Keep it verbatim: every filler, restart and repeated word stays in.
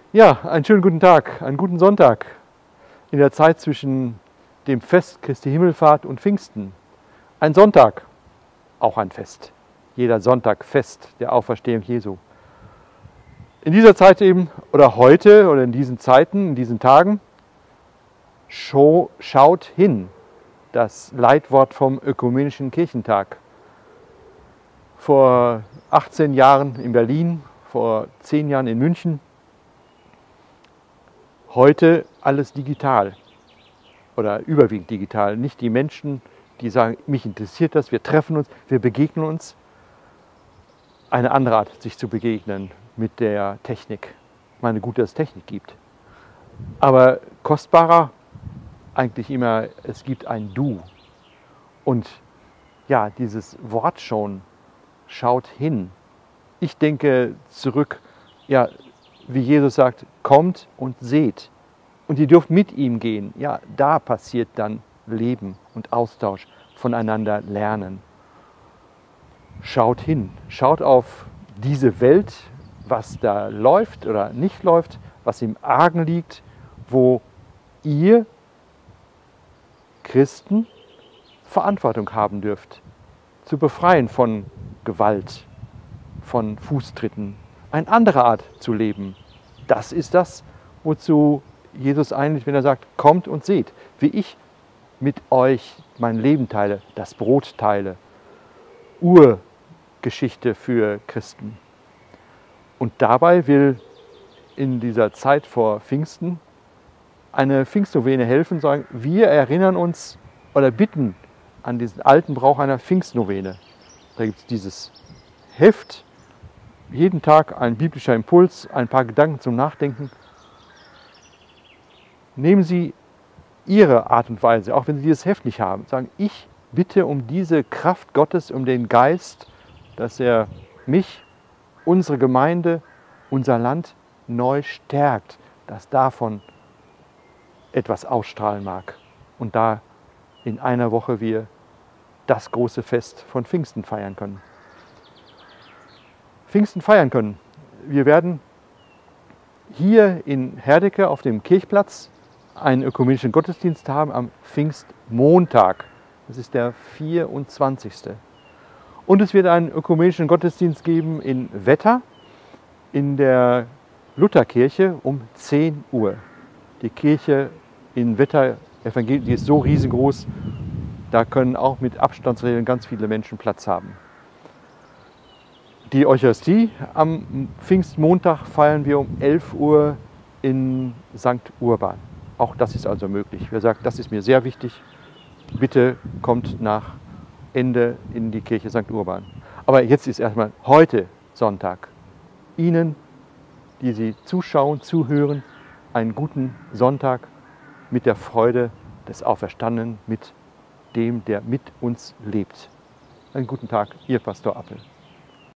Ja, einen schönen guten Tag, einen guten Sonntag in der Zeit zwischen dem Fest Christi Himmelfahrt und Pfingsten. Ein Sonntag, auch ein Fest. Jeder Sonntag Fest der Auferstehung Jesu. In dieser Zeit eben, oder heute, oder in diesen Zeiten, in diesen Tagen, schaut hin, das Leitwort vom Ökumenischen Kirchentag. Vor achtzehn Jahren in Berlin, vor zehn Jahren in München. Heute alles digital oder überwiegend digital. Nicht die Menschen, die sagen, mich interessiert das, wir treffen uns, wir begegnen uns. Eine andere Art, sich zu begegnen mit der Technik. Ich meine, gut, dass es Technik gibt. Aber kostbarer eigentlich immer, es gibt ein Du. Und ja, dieses Wort schon, schaut hin. Ich denke zurück, ja, wie Jesus sagt, kommt und seht. Und ihr dürft mit ihm gehen. Ja, da passiert dann Leben und Austausch, voneinander lernen. Schaut hin, schaut auf diese Welt, was da läuft oder nicht läuft, was im Argen liegt, wo ihr Christen Verantwortung haben dürft, zu befreien von Gewalt, von Fußtritten, eine andere Art zu leben. Das ist das, wozu Jesus einlädt, wenn er sagt, kommt und seht, wie ich mit euch mein Leben teile, das Brot teile. Urgeschichte für Christen. Und dabei will in dieser Zeit vor Pfingsten eine Pfingstnovene helfen, sagen, wir erinnern uns oder bitten an diesen alten Brauch einer Pfingstnovene. Da gibt es dieses Heft, jeden Tag ein biblischer Impuls, ein paar Gedanken zum Nachdenken. Nehmen Sie Ihre Art und Weise, auch wenn Sie dieses Heft nicht haben, sagen, ich bitte um diese Kraft Gottes, um den Geist, dass er mich, unsere Gemeinde, unser Land neu stärkt, dass davon etwas ausstrahlen mag. Und da in einer Woche wir das große Fest von Pfingsten feiern können. Pfingsten feiern können. Wir werden hier in Herdecke auf dem Kirchplatz einen ökumenischen Gottesdienst haben am Pfingstmontag. Das ist der vierundzwanzigste Und es wird einen ökumenischen Gottesdienst geben in Wetter in der Lutherkirche um zehn Uhr. Die Kirche in Wetter Evangelium, die ist so riesengroß, da können auch mit Abstandsregeln ganz viele Menschen Platz haben. Die Eucharistie am Pfingstmontag feiern wir um elf Uhr in Sankt Urban. Auch das ist also möglich. Wer sagt, das ist mir sehr wichtig, bitte kommt nach Ende in die Kirche Sankt Urban. Aber jetzt ist erstmal heute Sonntag. Ihnen, die Sie zuschauen, zuhören, einen guten Sonntag mit der Freude des Auferstandenen, mit dem, der mit uns lebt. Einen guten Tag, Ihr Pastor Appel.